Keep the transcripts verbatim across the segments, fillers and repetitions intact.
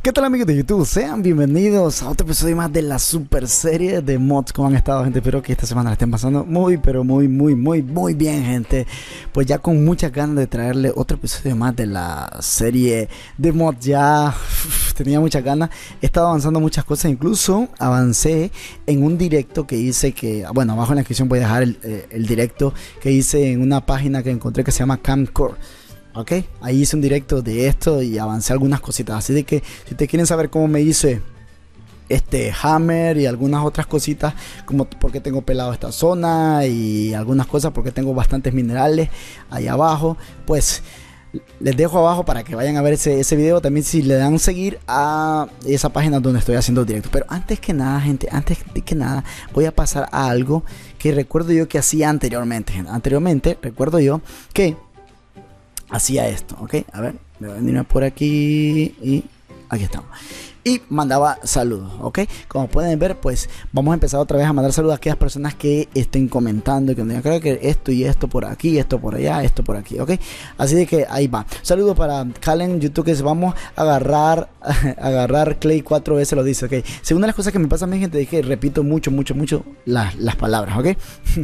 ¿Qué tal, amigos de YouTube? Sean bienvenidos a otro episodio más de la super serie de mods. ¿Cómo han estado, gente? Espero que esta semana la estén pasando muy, pero muy, muy, muy, muy bien, gente. Pues ya con muchas ganas de traerle otro episodio más de la serie de mods. Ya uf, tenía muchas ganas. He estado avanzando muchas cosas. Incluso avancé en un directo que hice que, bueno, abajo en la descripción voy a dejar el, eh, el directo que hice en una página que encontré que se llama Camcore. Ok, ahí hice un directo de esto y avancé algunas cositas. Así de que si ustedes quieren saber cómo me hice este hammer y algunas otras cositas, como porque tengo pelado esta zona y algunas cosas porque tengo bastantes minerales ahí abajo, pues les dejo abajo para que vayan a ver ese, ese video. También si le dan seguir a esa página donde estoy haciendo directo. Pero antes que nada, gente, antes de que nada voy a pasar a algo que recuerdo yo que hacía anteriormente, gente. Anteriormente recuerdo yo que hacía esto, ok, a ver, voy a venirme por aquí y aquí estamos. Y mandaba saludos, ok. Como pueden ver, pues vamos a empezar otra vez a mandar saludos a aquellas personas que estén comentando y que me creo que esto y esto por aquí, esto por allá, esto por aquí, ok. Así de que ahí va. Saludos para Calen YouTube, que vamos a agarrar, agarrar Clay cuatro veces lo dice, ok. Según las cosas que me pasan a mi gente, es que repito mucho, mucho, mucho las, las palabras, ok.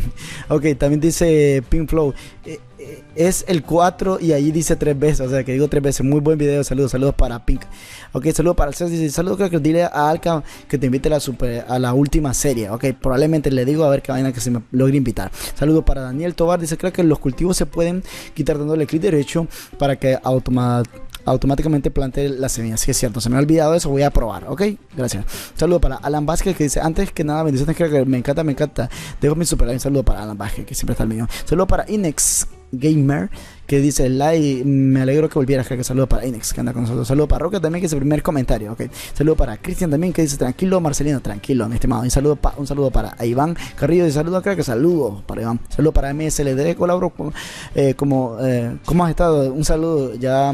Ok, también dice Pink Flow. Eh, es el cuatro y ahí dice tres veces, o sea que digo tres veces. Muy buen video, saludos, saludos para Pink. Ok, saludos para el César, dice saludos, creo que dile a Alca que te invite a la, super, a la última serie. Ok, probablemente le digo a ver qué vaina que se me logre invitar. Saludos para Daniel Tobar, dice creo que los cultivos se pueden quitar dándole clic derecho para que automa automáticamente plantee la semilla. Sí, es cierto, se me ha olvidado eso, voy a probar, ok, gracias. Saludos para Alan Vázquez, que dice antes que nada bendiciones, creo que me encanta, me encanta, dejo mi super like. Saludos para Alan Vázquez, que siempre está al medio. Saludos para Inex Gamer, que dice like, me alegro que volvieras, creo que saludo para Inex, que anda con nosotros. Saludo para Roca también, que es el primer comentario, ok. Saludo para Cristian también, que dice tranquilo Marcelino, tranquilo, mi estimado. Un saludo, pa, un saludo para Iván Carrillo, y saludo, creo que saludo para Iván. Saludo para M S L D, colaboro con, eh, como, eh, ¿cómo has estado? Un saludo, ya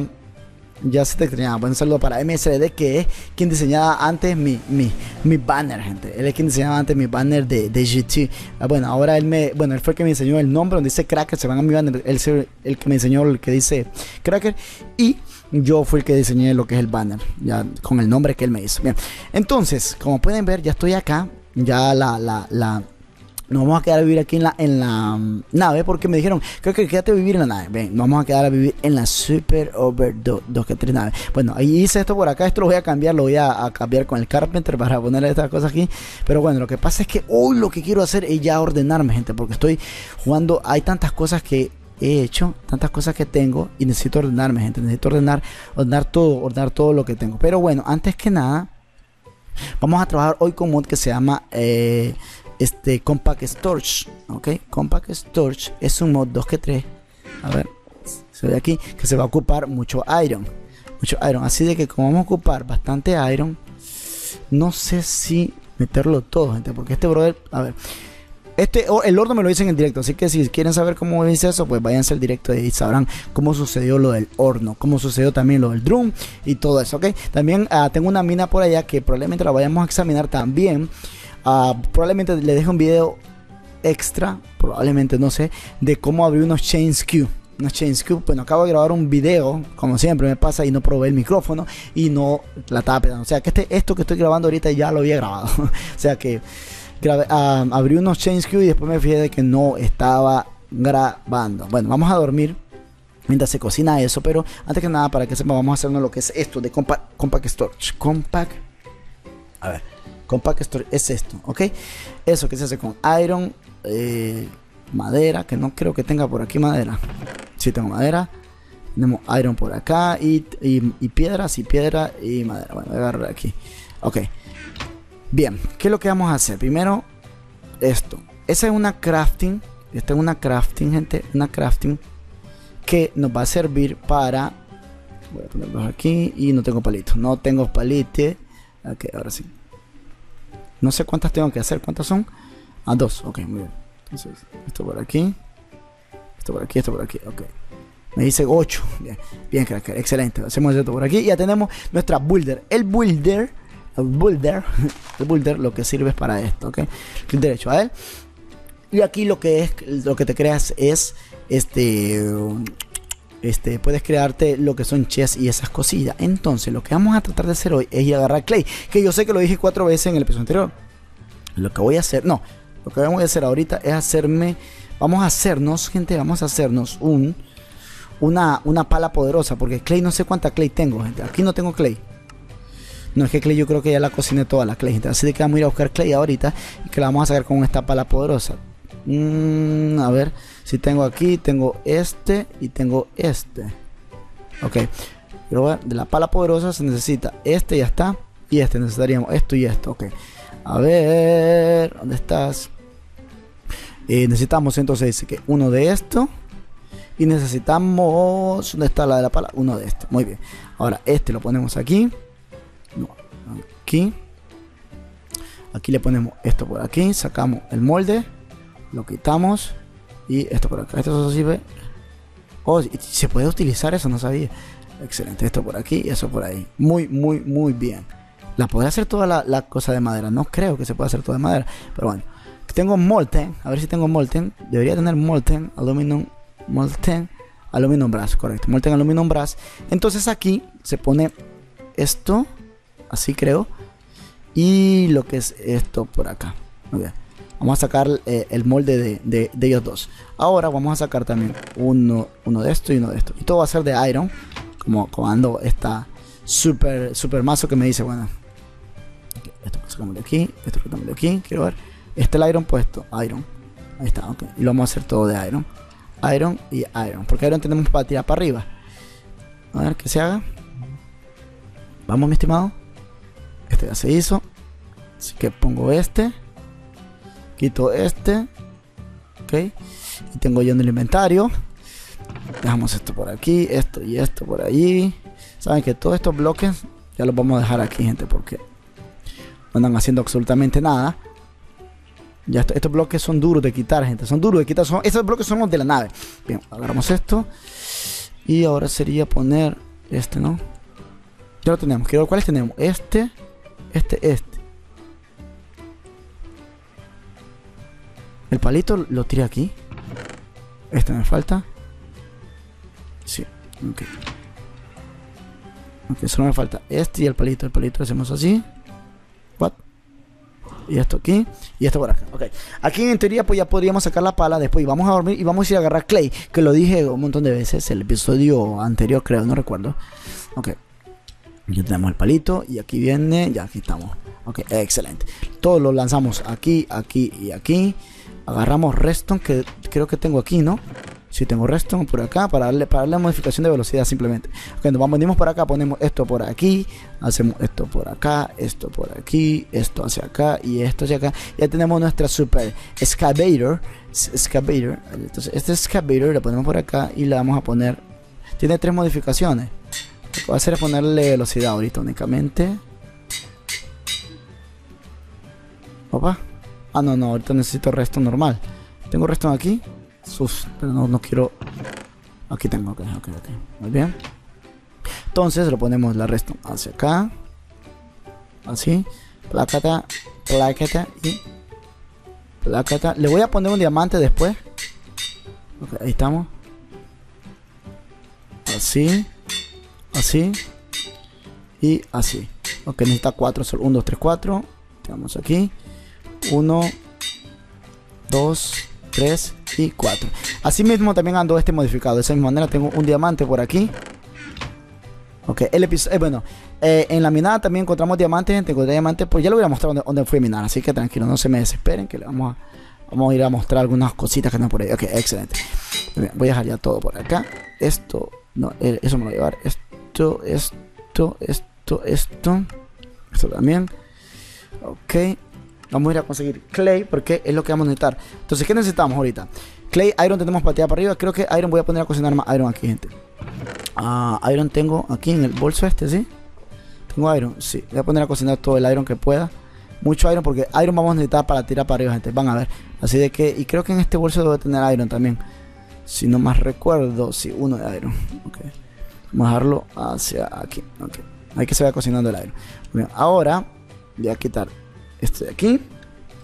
Ya se te extrañaba. Bueno, un saludo para M S L D, que es quien diseñaba antes mi, mi, mi banner, gente. Él es quien diseñaba antes mi banner de, de G T. Ah, bueno, ahora él me, bueno, él fue el que me enseñó el nombre donde dice Cracker. Se van a mi banner. Él es el, el que me enseñó el que dice Cracker. Y yo fui el que diseñé lo que es el banner, ya con el nombre que él me hizo. Bien, entonces, como pueden ver, ya estoy acá. Ya la, la, la nos vamos a quedar a vivir aquí en la, en la um, nave, porque me dijeron, creo que quédate a vivir en la nave. Ven, nos vamos a quedar a vivir en la Super Over dos que tres nave. Bueno, ahí hice esto por acá, esto lo voy a cambiar, lo voy a, a cambiar con el Carpenter para ponerle estas cosas aquí. Pero bueno, lo que pasa es que hoy lo que quiero hacer es ya ordenarme, gente, porque estoy jugando, hay tantas cosas que he hecho, tantas cosas que tengo y necesito ordenarme, gente, necesito ordenar, ordenar todo, ordenar todo lo que tengo. Pero bueno, antes que nada, vamos a trabajar hoy con un mod que se llama eh, este Compact Storage, ok. Compact Storage es un mod dos que tres, a ver, se ve aquí que se va a ocupar mucho iron, mucho iron, así de que como vamos a ocupar bastante iron, no sé si meterlo todo, gente, porque este brother, a ver, este, el horno me lo hice en el directo, así que si quieren saber cómo hice eso, pues váyanse al directo y sabrán cómo sucedió lo del horno, cómo sucedió también lo del drum y todo eso, ok. También uh, tengo una mina por allá que probablemente la vayamos a examinar también. Uh, probablemente le deje un video extra, probablemente, no sé, de cómo abrir unos chains Q. Unos chains Q. Bueno, acabo de grabar un video, como siempre me pasa, y no probé el micrófono y no la estaba pegando. O sea que este, esto que estoy grabando ahorita ya lo había grabado. O sea que grabé, uh, abrí unos chains Q y después me fijé de que no estaba grabando. Bueno, vamos a dormir mientras se cocina eso, pero antes que nada, para que sepa, vamos a hacernos lo que es esto de Compact, compact Storage. Compact, a ver. Compact Storage es esto, ok. Eso que se hace con iron, eh, madera, que no creo que tenga por aquí madera. Si sí, tengo madera. Tenemos iron por acá y, y, y piedras y piedra y madera. Bueno, voy a agarrar aquí. Ok. Bien, ¿qué es lo que vamos a hacer? Primero, esto. Esa es una crafting. Esta es una crafting, gente. Una crafting que nos va a servir para... Voy a ponerlos aquí y no tengo palitos. No tengo palitos. Ok, ahora sí. No sé cuántas tengo que hacer. ¿Cuántas son? Ah, dos. Ok, muy bien. Entonces, esto por aquí. Esto por aquí, esto por aquí. Ok. Me dice ocho. Bien, bien, cracker. Excelente. Hacemos esto por aquí. Y ya tenemos nuestra builder. El builder. El builder. El builder lo que sirve es para esto. Ok. Clic derecho a él. Y aquí lo que es, lo que te creas es este... este, puedes crearte lo que son chests y esas cosillas. Entonces lo que vamos a tratar de hacer hoy es ir a agarrar clay, que yo sé que lo dije cuatro veces en el episodio anterior. Lo que voy a hacer, no, lo que voy a hacer ahorita es hacerme, vamos a hacernos, gente, vamos a hacernos un, una, una pala poderosa, porque clay no sé cuánta clay tengo, gente. Aquí no tengo clay. No, es que clay yo creo que ya la cociné toda la clay, gente. Así de que vamos a ir a buscar clay ahorita y que la vamos a sacar con esta pala poderosa. Mm, a ver, si tengo aquí, tengo este y tengo este. Ok, pero de la pala poderosa se necesita este, ya está. Y este, necesitaríamos esto y esto, ok. A ver, ¿dónde estás? Eh, necesitamos entonces dice que uno de esto. Y necesitamos, ¿dónde está la de la pala? Uno de este, muy bien. Ahora este lo ponemos aquí. No, aquí. Aquí le ponemos esto por aquí. Sacamos el molde. Lo quitamos. Y esto por acá. Esto se sirve. Oh, se puede utilizar eso, no sabía. Excelente. Esto por aquí y eso por ahí. Muy, muy, muy bien. La podré hacer toda la, la cosa de madera. No creo que se pueda hacer toda de madera. Pero bueno. Tengo molten. A ver si tengo molten. Debería tener molten. Aluminum. Molten. Aluminum brass. Correcto. Molten aluminum brass. Entonces aquí se pone esto. Así creo. Y lo que es esto por acá. Muy bien. Vamos a sacar eh, el molde de, de, de ellos dos. Ahora vamos a sacar también uno, uno de esto y uno de esto. Y todo va a ser de iron. Como cuando esta super, super mazo que me dice, bueno. Esto que sacamos de aquí. Esto que sacamos de aquí. Quiero ver. Este es el iron puesto. Iron. Ahí está. Ok. Y lo vamos a hacer todo de iron. Iron y iron. Porque iron tenemos para tirar para arriba. A ver que se haga. Vamos, mi estimado. Este ya se hizo. Así que pongo este. Quito este. Ok. Y tengo yo en el inventario. Dejamos esto por aquí. Esto y esto por allí. Saben que todos estos bloques ya los vamos a dejar aquí, gente. Porque no andan haciendo absolutamente nada. Ya esto, estos bloques son duros de quitar, gente. Son duros de quitar. Son, estos bloques son los de la nave. Bien, agarramos esto. Y ahora sería poner este, ¿no? Ya lo tenemos. Quiero ver cuáles tenemos. Este. Este, este. El palito lo tiré aquí. Este me falta. Sí, ok. Ok, solo me falta este y el palito. El palito lo hacemos así. What? Y esto aquí. Y esto por acá. Ok. Aquí en teoría pues ya podríamos sacar la pala. Después vamos a dormir y vamos a ir a agarrar clay. Que lo dije un montón de veces. El episodio anterior creo, no recuerdo. Ok. Ya tenemos el palito. Y aquí viene. Ya aquí estamos. Ok, excelente. Todo lo lanzamos aquí, aquí y aquí. Agarramos redstone que creo que tengo aquí, ¿no? Sí, tengo redstone por acá para darle, para darle modificación de velocidad simplemente. Ok, nos vamos, venimos para acá, ponemos esto por aquí. Hacemos esto por acá, esto por aquí, esto hacia acá y esto hacia acá. Ya tenemos nuestra super excavator. Excavator. Entonces este excavator lo ponemos por acá y le vamos a poner... Tiene tres modificaciones. Lo que voy a hacer es ponerle velocidad ahorita únicamente. Opa. Ah, no, no, ahorita necesito resto normal. Tengo resto aquí. Sus, pero no, no quiero. Aquí tengo, ok, ok, ok. Muy bien. Entonces lo ponemos la resto hacia acá. Así. Plácata, plácata y plácata. Le voy a poner un diamante después. Ok, ahí estamos. Así. Así. Y así. Ok, necesita cuatro. uno, dos, tres, cuatro. Tenemos aquí. uno, dos, tres y cuatro. Así mismo también ando este modificado. De esa misma manera tengo un diamante por aquí. Ok, el episodio, eh, bueno, eh, en la minada también encontramos diamantes. Gente, encontré diamantes, pues ya lo voy a mostrar donde, donde fui a minar. Así que tranquilo, no se me desesperen, que le vamos a, vamos a ir a mostrar algunas cositas que andan por ahí. Ok, excelente. Bien, voy a dejar ya todo por acá. Esto, no, eh, eso me lo voy a llevar. Esto, esto, esto, esto. Esto también. Ok. Vamos a ir a conseguir clay porque es lo que vamos a necesitar. Entonces, ¿qué necesitamos ahorita? Clay, iron tenemos para tirar para arriba. Creo que iron voy a poner a cocinar más iron aquí, gente. Uh, iron tengo aquí en el bolso este, ¿sí? Tengo iron, sí. Voy a poner a cocinar todo el iron que pueda. Mucho iron porque iron vamos a necesitar para tirar para arriba, gente. Van a ver. Así de que, y creo que en este bolso debe tener iron también. Si no más recuerdo, sí, uno de iron. Ok. Vamos a dejarlo hacia aquí. Ok. Hay que se vaya cocinando el iron. Bien, ahora voy a quitar este de aquí.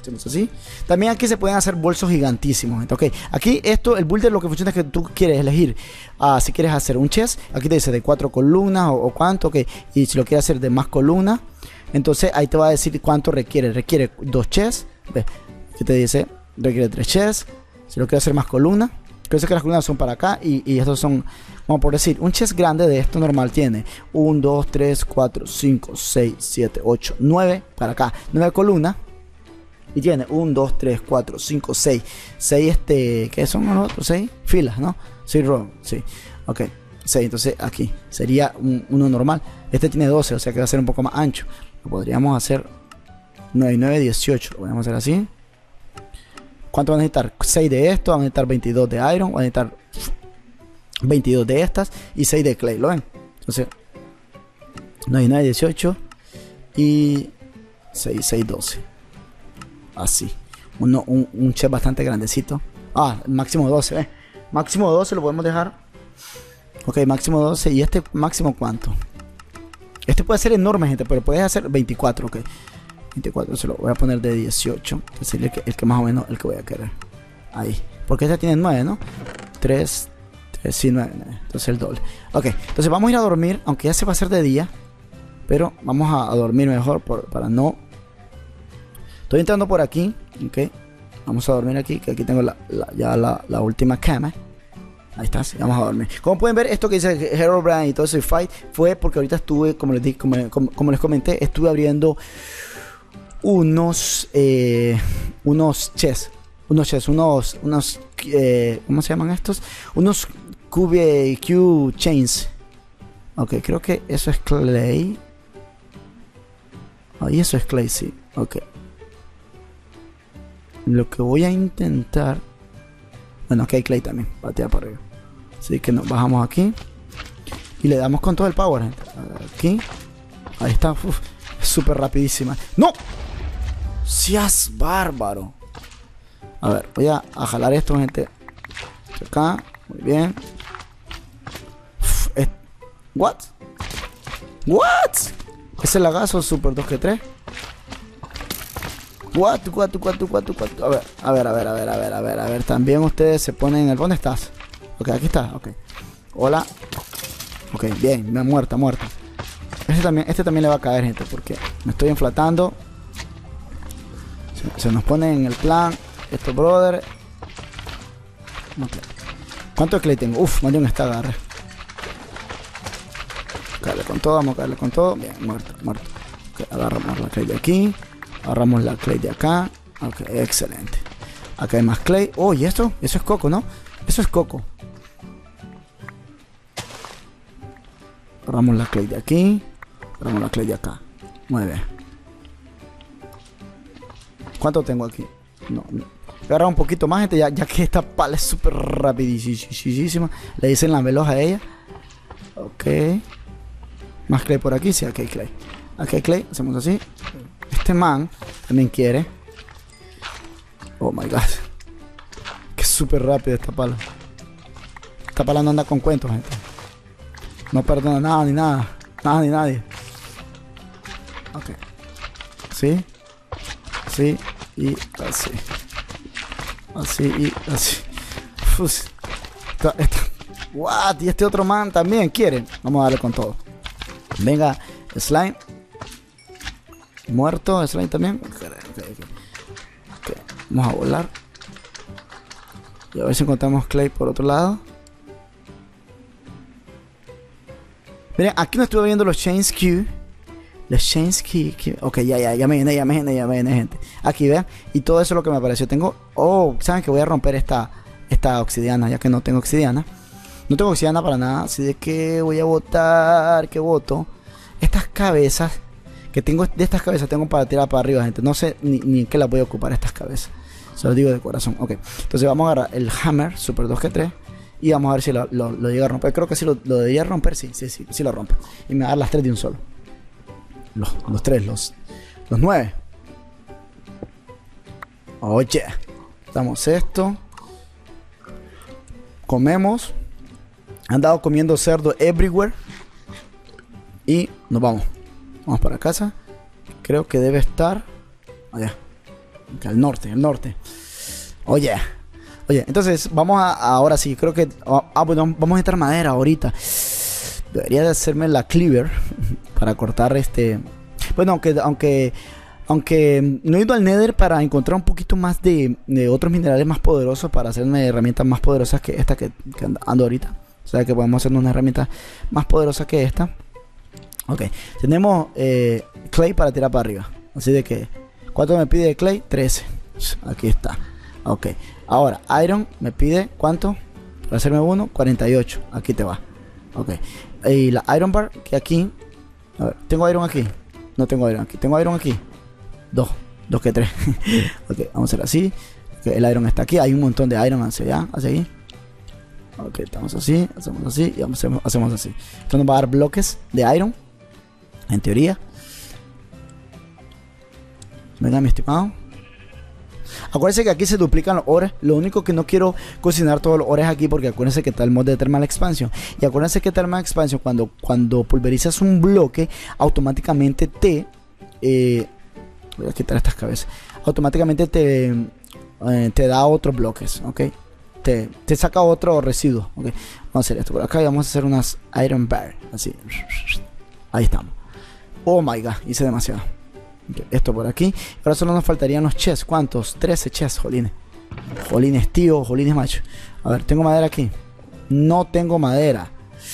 Hacemos así. También aquí se pueden hacer bolsos gigantísimos, gente. Ok, aquí esto, el builder lo que funciona es que tú quieres elegir uh, si quieres hacer un chest. Aquí te dice de cuatro columnas o, o cuánto, ok. Y si lo quieres hacer de más columnas, entonces ahí te va a decir cuánto requiere. Requiere dos chests. Ve, aquí te dice requiere tres chests. Si lo quieres hacer más columnas, creo que las columnas son para acá y, y estos son, vamos por decir, un chest grande de esto normal tiene uno, dos, tres, cuatro, cinco, seis, siete, ocho, nueve para acá, nueve columnas. Y tiene uno, dos, tres, cuatro, cinco, seis. seis este... ¿Qué son los otros? seis filas, ¿no? seis rows, sí. Ok. seis, entonces aquí sería un, uno normal. Este tiene doce, o sea que va a ser un poco más ancho. Lo podríamos hacer nueve y nueve, dieciocho. Lo podemos hacer así. ¿Cuánto van a necesitar? seis de esto, van a necesitar veintidós de iron, van a necesitar veintidós de estas y seis de clay, ¿lo ven? Entonces, nueve y nueve, dieciocho y seis, seis, doce. Así, Uno, un, un chest bastante grandecito. Ah, máximo doce, ¿eh? Máximo doce lo podemos dejar. Ok, máximo doce. ¿Y este máximo cuánto? Este puede ser enorme, gente, pero puedes hacer veinticuatro, ok. veinticuatro, se lo voy a poner de dieciocho. Que sería el que, el que más o menos el que voy a querer. Ahí, porque este tiene nueve, ¿no? tres, tres, sí, nueve, nueve. Entonces el doble. Ok, entonces vamos a ir a dormir, aunque ya se va a hacer de día. Pero vamos a, a dormir mejor por, para no... Estoy entrando por aquí, ok. Vamos a dormir aquí, que aquí tengo la, la, ya la, la última cama. Ahí está, sí, vamos a dormir. Como pueden ver, esto que dice Herobrine y todo eso y Fight fue porque ahorita estuve, como les, di, como, como, como les comenté, estuve abriendo unos eh, unos chests, unos chests, unos, unos eh, ¿cómo se llaman estos? Unos Q, Q chains. Ok, creo que eso es clay. Ahí eso es clay, sí. Ok. Lo que voy a intentar... Bueno, aquí hay clay también. Batea para arriba. Así que nos bajamos aquí. Y le damos con todo el power, gente. Aquí. Ahí está. Uf, súper rapidísima. ¡No! ¡Seas bárbaro! A ver, voy a, a jalar esto, gente. Acá. Muy bien. Uf, es... ¿What? ¿What? Ese lagazo super dos que tres. What, what, what, what, what. A ver, a ver, a ver, a ver, a ver, a ver, a ver. También ustedes se ponen en el... ¿Dónde estás? Ok, aquí está, ok. Hola. Ok, bien, me ha muerto, muerto. Este también, este también le va a caer, gente, porque me estoy enflatando. Se, se nos pone en el plan. Esto, brother. Okay. ¿Cuánto de clay tengo? Uf, más de un está agarre. Caerle con todo, vamos a caerle con todo. Bien, muerto, muerto. Okay, agarramos la clay de aquí. Agarramos la clay de acá. Ok, excelente. Acá hay más clay. Oh, ¿y esto? Eso es coco, ¿no? Eso es coco. Agarramos la clay de aquí. Agarramos la clay de acá. Muy bien. ¿Cuánto tengo aquí? No, no. Voy a agarrar un poquito más, gente, ya, ya que esta pala es súper rapidísima. Le dicen la veloz a ella. Ok. Más clay por aquí. Sí, aquí hay clay. Aquí hay clay. Hacemos así. Este man también quiere. Oh my god. Que súper rápido esta pala. Esta pala no anda con cuentos, gente. No perdona nada ni nada. Nada ni nadie. Ok. Así. Así. Y así. Así y así. Uf. Esta, esta. What? Y este otro man también quiere. Vamos a darle con todo. Venga, slime. Muerto, slime también. Okay, okay, okay. Okay. Vamos a volar. Y a ver si encontramos clay por otro lado. Miren, aquí no estuve viendo los chains Q. Los chains Q. Q. Ok, ya, ya, ya me viene, ya me viene, ya me viene, gente. Aquí, vean. Y todo eso es lo que me apareció. Tengo... Oh, ¿saben que voy a romper esta, esta obsidiana? Ya que no tengo obsidiana. No tengo obsidiana para nada. Así de que voy a botar. ¿Qué voto? Estas cabezas. Que tengo de estas cabezas tengo para tirar para arriba, gente. No sé ni, ni en qué las voy a ocupar estas cabezas. Se los digo de corazón. Ok. Entonces vamos a agarrar el hammer Super dos G tres. Y vamos a ver si lo, lo, lo llega a romper. Creo que sí lo, lo debería romper. Sí, sí, sí, sí lo rompe. Y me va a dar las tres de un solo. Los, los tres, los, los nueve. Oye. Damos esto. Comemos. Han dado comiendo cerdo everywhere. Y nos vamos. Vamos para casa. Creo que debe estar allá. Que al norte, al norte. Oye, oye, entonces vamos a, ahora sí, creo que, ah, bueno, vamos a necesitar madera ahorita. Debería de hacerme la cleaver para cortar este, bueno, aunque, aunque, aunque no he ido al Nether para encontrar un poquito más de, de otros minerales más poderosos para hacerme herramientas más poderosas que esta que, que ando ahorita. O sea que podemos hacer una herramienta más poderosa que esta. Ok, tenemos eh, clay para tirar para arriba. Así de que, ¿cuánto me pide de clay? trece. Aquí está. Ok, ahora iron me pide ¿cuánto? Para hacerme uno, cuarenta y ocho. Aquí te va. Ok, y la iron bar que aquí. A ver, ¿tengo iron aquí? No tengo iron aquí. ¿Tengo iron aquí? Dos, dos que tres. Ok, vamos a hacer así. Okay, el iron está aquí. Hay un montón de iron hacia allá, hacia ahí. Ok, estamos así, hacemos así y vamos, hacemos así. Esto nos va a dar bloques de iron, en teoría. Venga, mi estimado. Acuérdense que aquí se duplican los ores. Lo único que no quiero cocinar todos los ores aquí, porque acuérdense que está el mod de Thermal Expansion. Y acuérdense que Thermal Expansion, cuando, cuando pulverizas un bloque, automáticamente te... Eh, voy a quitar estas cabezas. Automáticamente te, eh, te da otros bloques, ¿ok? Te, te saca otro residuo, ¿ok? Vamos a hacer esto por acá y vamos a hacer unas Iron Bar. Así. Ahí estamos. Oh my god, hice demasiado. Okay, esto por aquí. Ahora solo nos faltarían los chests. ¿Cuántos? trece chests, jolines. Jolines, tío, jolines, macho. A ver, ¿tengo madera aquí? No tengo madera.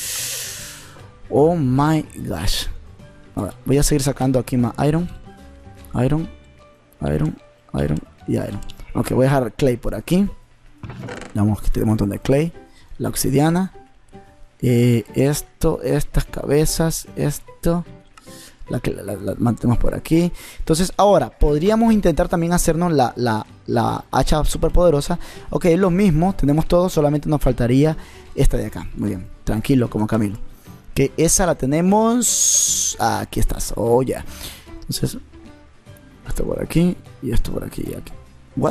Oh my gosh. A ver, voy a seguir sacando aquí más iron. Iron, iron, iron y iron. Ok, voy a dejar clay por aquí. Vamos, que tiene un montón de clay. La obsidiana. Eh, esto, estas cabezas, esto. La que la, la, la mantenemos por aquí. Entonces ahora podríamos intentar también hacernos la, la, la hacha super poderosa. Ok, es lo mismo, tenemos todo, solamente nos faltaría esta de acá. Muy bien, tranquilo como Camilo. Que esa la tenemos. Ah, aquí estás, oh ya. Yeah. Entonces esto por aquí y esto por aquí y aquí. What?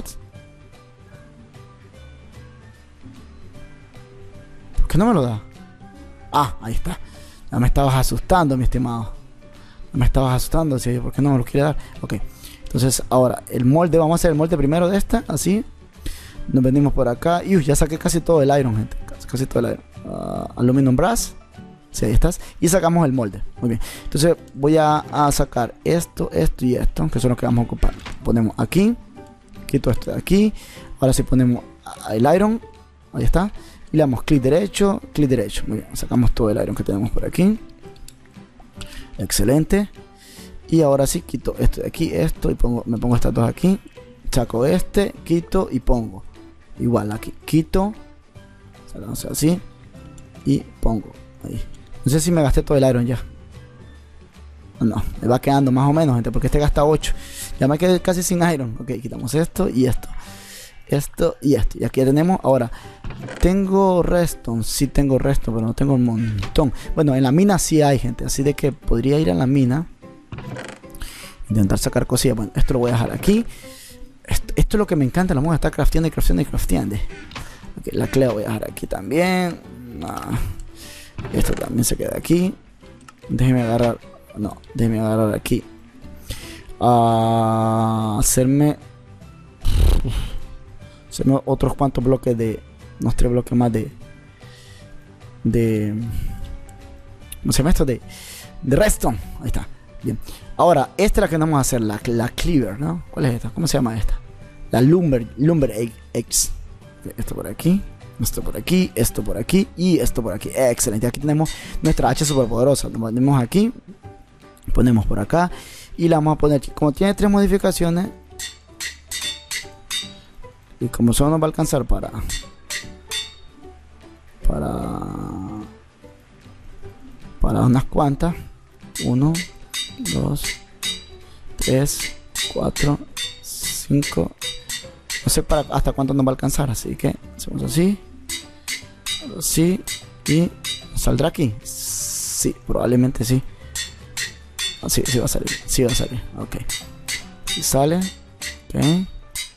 ¿Por qué no me lo da? Ah, ahí está. Ya me estabas asustando, mi estimado. Me estabas asustando, ¿sí? ¿Por qué no me lo quiere dar? Ok, entonces ahora el molde, vamos a hacer el molde primero de esta, así. Nos venimos por acá y uh, ya saqué casi todo el iron, gente. Casi, casi todo el iron. Uh, aluminum brass, sí, ahí estás. Y sacamos el molde, muy bien. Entonces voy a, a sacar esto, esto y esto, que son los que vamos a ocupar. Ponemos aquí, quito esto de aquí. Ahora sí ponemos el iron, ahí está. Y le damos clic derecho, clic derecho. Muy bien, sacamos todo el iron que tenemos por aquí. Excelente. Y ahora sí quito esto de aquí, esto y pongo, me pongo estas dos aquí. Saco este, quito y pongo. Igual aquí, quito. Sacamos así. Y pongo ahí. No sé si me gasté todo el iron ya. No, me va quedando más o menos, gente, porque este gasta ocho. Ya me quedé casi sin iron. Ok, quitamos esto y esto. Esto y esto. Y aquí tenemos. Ahora, tengo redstone. Sí tengo redstone, pero no tengo un montón. Bueno, en la mina sí hay, gente. Así de que podría ir a la mina. Intentar sacar cosillas. Bueno, esto lo voy a dejar aquí. Esto, esto es lo que me encanta. La vamos a estar crafteando y crafteando y crafteando. Okay, la clay voy a dejar aquí también. Nah. Esto también se queda aquí. Déjeme agarrar. No, déjeme agarrar aquí. Uh, hacerme. Hacerme otros cuantos bloques de. Unos tres bloques más de. De. ¿Cómo se llama esto? De. De redstone. Ahí está. Bien. Ahora, esta es la que vamos a hacer. La, la cleaver, ¿no? ¿Cuál es esta? ¿Cómo se llama esta? La lumber. Lumber X. Esto por aquí. Esto por aquí. Esto por aquí. Y esto por aquí. Excelente. Aquí tenemos nuestra hacha super poderosa. Lo ponemos aquí. Ponemos por acá. Y la vamos a poner aquí. Como tiene tres modificaciones. Y como solo nos va a alcanzar para. Para. Para unas cuantas. Uno, dos, tres, cuatro, cinco. No sé para hasta cuánto nos va a alcanzar. Así que hacemos así. Así. Y. ¿Saldrá aquí? Sí, probablemente sí. Sí, sí va a salir. Sí va a salir. Ok. Si sale. Ok.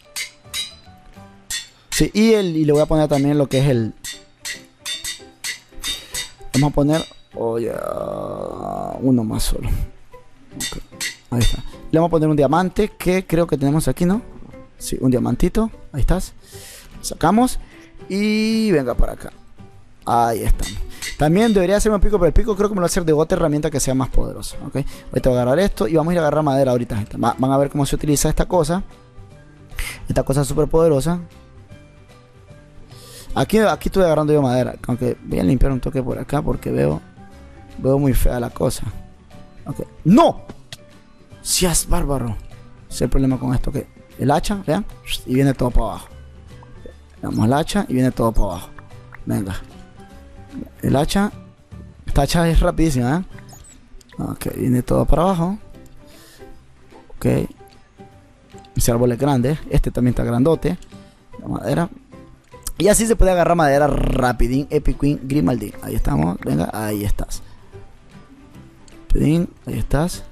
Sí, y, el, y le voy a poner también lo que es el. Vamos a poner. Oh, ya, uno más solo. Okay. Ahí está. Le vamos a poner un diamante que creo que tenemos aquí, ¿no? Sí, un diamantito. Ahí estás. Sacamos. Y venga para acá. Ahí estamos. También debería hacerme un pico, pero el pico creo que me lo voy a hacer de otra herramienta que sea más poderosa. ¿Ok? Ahorita voy a agarrar esto y vamos a ir a agarrar madera ahorita, gente. Va, van a ver cómo se utiliza esta cosa. Esta cosa súper poderosa. Aquí, aquí estoy agarrando yo madera. Aunque voy a limpiar un toque por acá porque veo Veo muy fea la cosa. Ok. ¡No! ¡Seas bárbaro! Ese es el problema con esto. Que el hacha, vean, y viene todo para abajo. Le damos el hacha y viene todo para abajo. Venga. El hacha. Esta hacha es rapidísima, ¿eh? Ok, viene todo para abajo. Ok. Ese árbol es grande. Este también está grandote. La madera. Y así se puede agarrar madera rapidín. Epic Queen Grimaldi. Ahí estamos. Venga, ahí estás. Rapidín, ahí estás.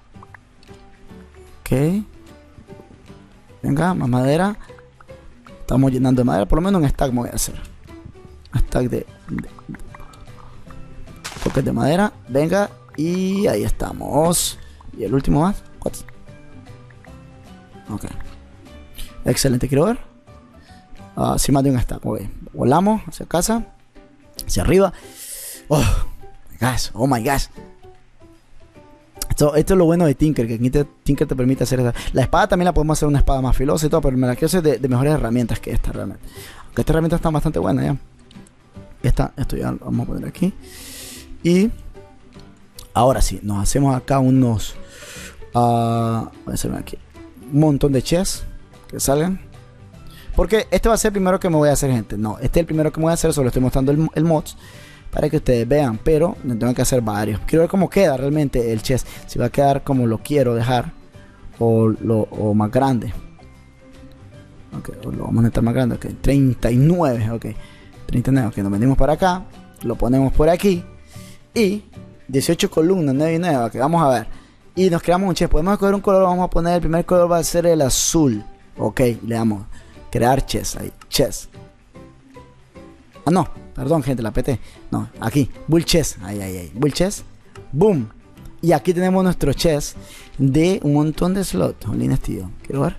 Ok. Venga, más madera. Estamos llenando de madera. Por lo menos un stack me voy a hacer. Un stack de, de toques de madera. Venga. Y ahí estamos. Y el último más. Cuatro. Ok. Excelente, quiero ver. Uh, sí, más de un stack. Okay. Volamos hacia casa. Hacia arriba. Oh my gosh. Oh my gosh. Esto, esto es lo bueno de Tinker, que aquí te, Tinker te permite hacer esta. La espada también la podemos hacer una espada más filosa y todo, pero me la quiero hacer de, de mejores herramientas que esta realmente. Aunque esta herramienta está bastante buena ya. Esta, esto ya lo vamos a poner aquí. Y ahora sí, nos hacemos acá unos uh, voy a hacerme aquí un montón de chests que salgan. Porque este va a ser el primero que me voy a hacer, gente. No, este es el primero que me voy a hacer, solo estoy mostrando el, el mods para que ustedes vean, pero me tengo que hacer varios. Quiero ver cómo queda realmente el chest, si va a quedar como lo quiero dejar o, lo, o más grande. Ok, lo vamos a meter más grande. Ok, treinta y nueve. Ok, treinta y nueve. Ok, nos venimos para acá, lo ponemos por aquí y dieciocho columnas, nueve y nueve. Ok, vamos a ver. Y nos creamos un chest. Podemos escoger un color, vamos a poner el primer color, va a ser el azul. Ok, le damos crear chest ahí, chest. Ah, no, perdón, gente, la peté. No, aquí, bull chest. Ahí, ahí, ahí. Bull chest. Boom. Y aquí tenemos nuestro chest de un montón de slots. Jolines, tío. Quiero ver.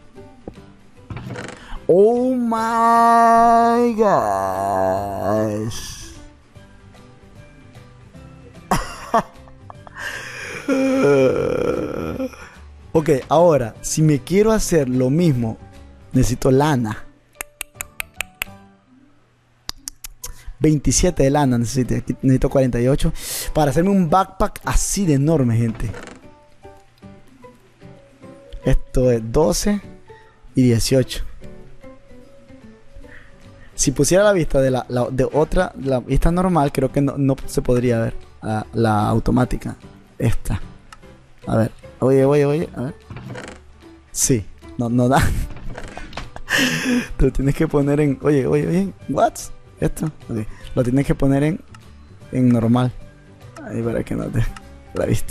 Oh my gosh. Ok, ahora, si me quiero hacer lo mismo, necesito lana. veintisiete de lana necesito, necesito cuarenta y ocho para hacerme un backpack así de enorme, gente. Esto es doce y dieciocho. Si pusiera la vista de la, la de otra, la vista normal, creo que no, no se podría ver la, la automática. Esta. A ver, oye, oye, oye, a ver. Sí, no, no da. Lo tienes que poner en, oye, oye, oye, what? Esto, okay. Lo tienes que poner en en normal. Ahí para que no te la viste.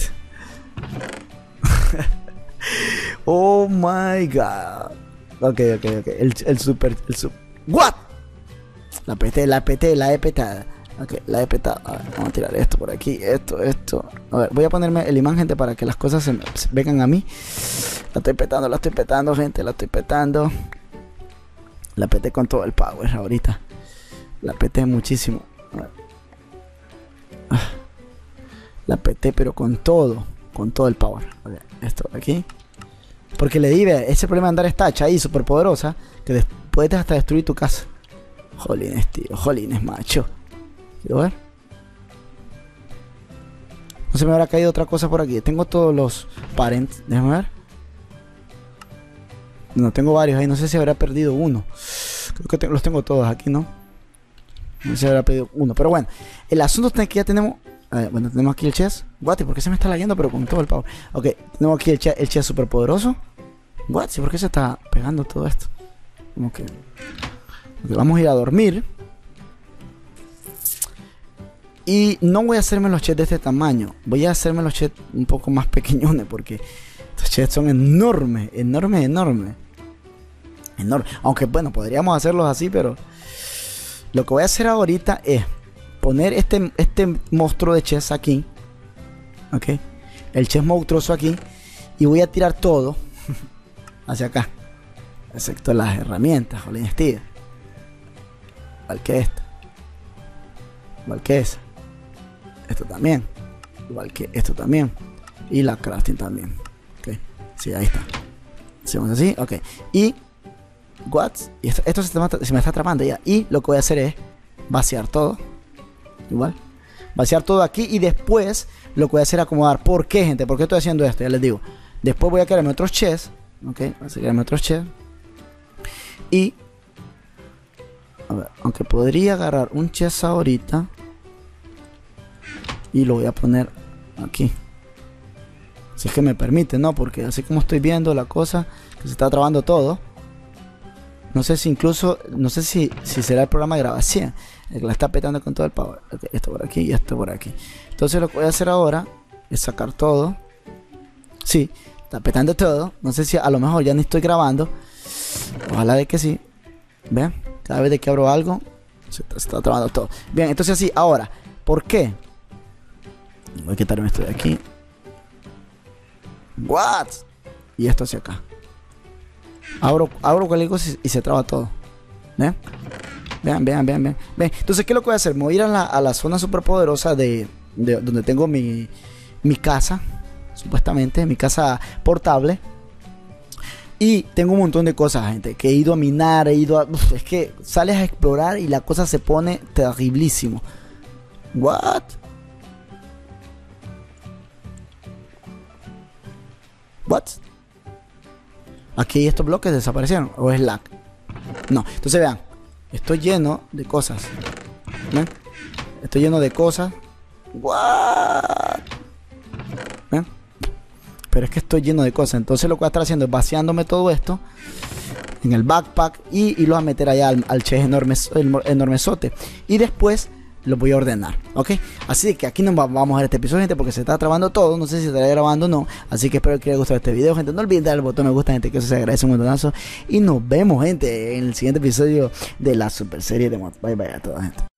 Oh my god. Ok, ok, ok. El, el super, el super. What? La peté, la peté, la he petada. Ok, la he petado. A ver, vamos a tirar esto por aquí. Esto, esto. A ver, voy a ponerme el imán, gente, para que las cosas se, se vengan a mí. La estoy petando, la estoy petando, gente. La estoy petando. La peté con todo el power ahorita. La peté muchísimo. La peté pero con todo. Con todo el power. Okay, esto aquí. Porque le di, ese problema de andar esta hacha ahí súper poderosa, que puedes hasta destruir tu casa. Jolines, tío. Jolines, macho. Quiero ver. No se me habrá caído otra cosa por aquí. Tengo todos los parents. Déjame ver. No, tengo varios ahí. No sé si habrá perdido uno. Creo que te los tengo todos aquí, ¿no? No sé si habrá perdido uno. Pero bueno, el asunto es que ya tenemos. Eh, bueno, tenemos aquí el chest. Guati, ¿por qué se me está lagueando? Pero con todo el power. Ok, tenemos aquí el chest, el chest super poderoso. Guati, ¿por qué se está pegando todo esto? Como que. Okay, vamos a ir a dormir. Y no voy a hacerme los chests de este tamaño. Voy a hacerme los chests un poco más pequeñones. Porque estos chests son enormes. Enormes, enormes. Enormes. Aunque bueno, podríamos hacerlos así, pero lo que voy a hacer ahorita es poner este, este monstruo de chest aquí. Ok. El chest monstruoso aquí. Y voy a tirar todo hacia acá. excepto las herramientas o la investida. Igual que esta, igual que esa, esto también, igual que esto también, y la crafting también. Ok, sí, ahí está. Hacemos así, ok, y what, y esto, esto se, me, se me está atrapando ya, y lo que voy a hacer es vaciar todo, igual, vaciar todo aquí, y después lo que voy a hacer es acomodar. ¿Por qué, gente? ¿Por qué estoy haciendo esto? Ya les digo. Después voy a crearme otros chests, ok, voy a crearme otros chests, y a ver, aunque podría agarrar un chest ahorita y lo voy a poner aquí, si es que me permite, ¿no? Porque así como estoy viendo la cosa, que se está trabando todo. No sé si incluso, no sé si, si será el programa de grabación el que la está petando con todo el power. Okay, esto por aquí y esto por aquí. Entonces lo que voy a hacer ahora es sacar todo. Sí, está petando todo. No sé si a lo mejor ya ni estoy grabando. Ojalá de que sí. Vean, cada vez de que abro algo se está, se está trabando todo. Bien, entonces así, ahora, ¿por qué? Voy a quitarme esto de aquí. What? Y esto hacia acá. Abro, abro cualquier cosa y, y se traba todo. ¿Ven? Vean, vean, vean, vean. Ven. Entonces, ¿qué es lo que voy a hacer? Me voy a ir a la, a la zona super poderosa de, de donde tengo mi, mi casa. Supuestamente, mi casa portable. Y tengo un montón de cosas, gente, que he ido a minar, he ido a... Uf, es que sales a explorar y la cosa se pone terriblísimo. What? What? Aquí estos bloques desaparecieron. ¿O es lag? No. Entonces vean. Estoy lleno de cosas. ¿Ven? Estoy lleno de cosas. What? ¿Ven? Pero es que estoy lleno de cosas. Entonces lo que voy a estar haciendo es vaciándome todo esto en el backpack. Y, y lo voy a meter allá al, al chest enorme, enormezote. Y después lo voy a ordenar, ¿ok? Así que aquí nos vamos a ver este episodio, gente, porque se está trabando todo. No sé si se estará grabando o no. Así que espero que les haya gustado este video, gente. No olviden darle el botón me gusta, gente, que eso se agradece un montonazo. Y nos vemos, gente, en el siguiente episodio de la super serie de Mod. Bye bye a toda, gente.